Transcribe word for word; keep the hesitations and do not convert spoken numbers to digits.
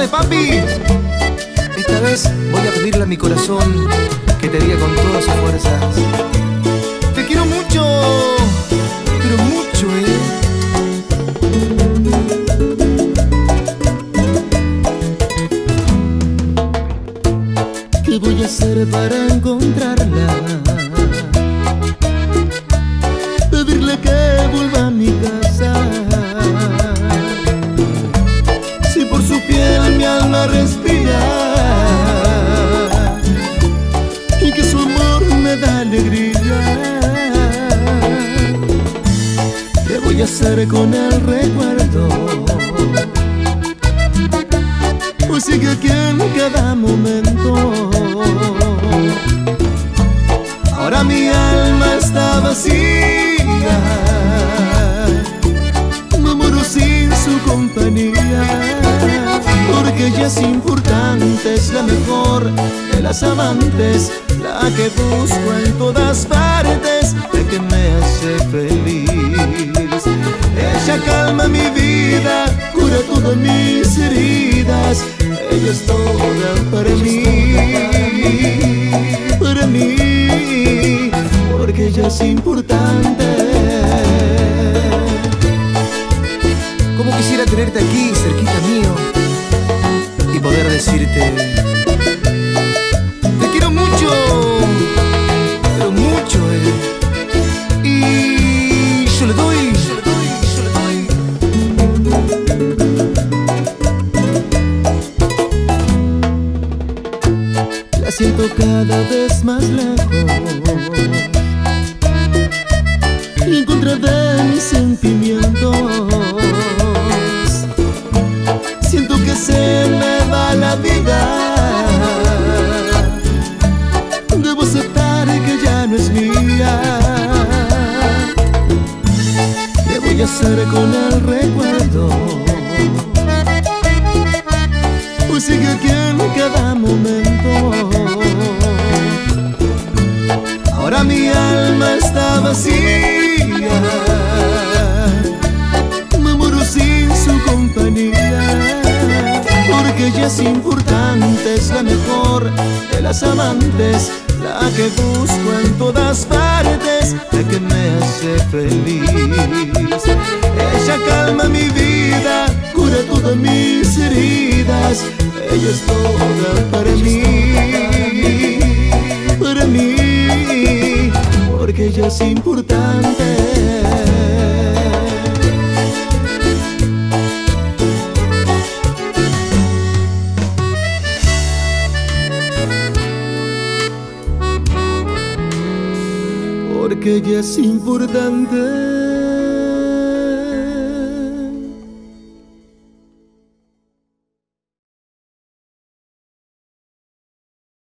de papi. Esta vez voy a pedirle a mi corazón que te diga con todas sus fuerzas: te quiero mucho, pero mucho, eh. ¿Qué voy a hacer para encontrarla? Pedirle que vuelva a mi casa. Si por su piel mi alma respira y que su amor me da alegría. ¿Qué voy a hacer con el recuerdo? Pues sigue aquí en cada momento. Ahora mi alma está vacía, me muero sin su compañía. Porque ella es importante, es la mejor de las amantes, la que busco en todas partes, la que me hace feliz. Ella calma mi vida, cura todas mis heridas. Ella es toda para mí, para mí, porque ella es importante. Como quisiera tenerte aquí, cerquita mío, y poder decirte: te quiero mucho, pero mucho, eh. Y yo le doy, yo le doy, yo le doy. La siento cada vez más lejos y en contra de mis sentimientos. Siento que se me va la vida. Debo aceptar que ya no es mía. ¿Qué voy a hacer con el recuerdo? Pues sigue aquí en cada momento. Ahora mi alma está vacía, me muero sin su compañía. Porque ella es importante, es la mejor de las amantes, la que busco en todas partes, la que me hace feliz. Ella calma mi vida, cura todas mis heridas. Ella es toda para mí, para mí, porque ella es importante. Porque ella es importante.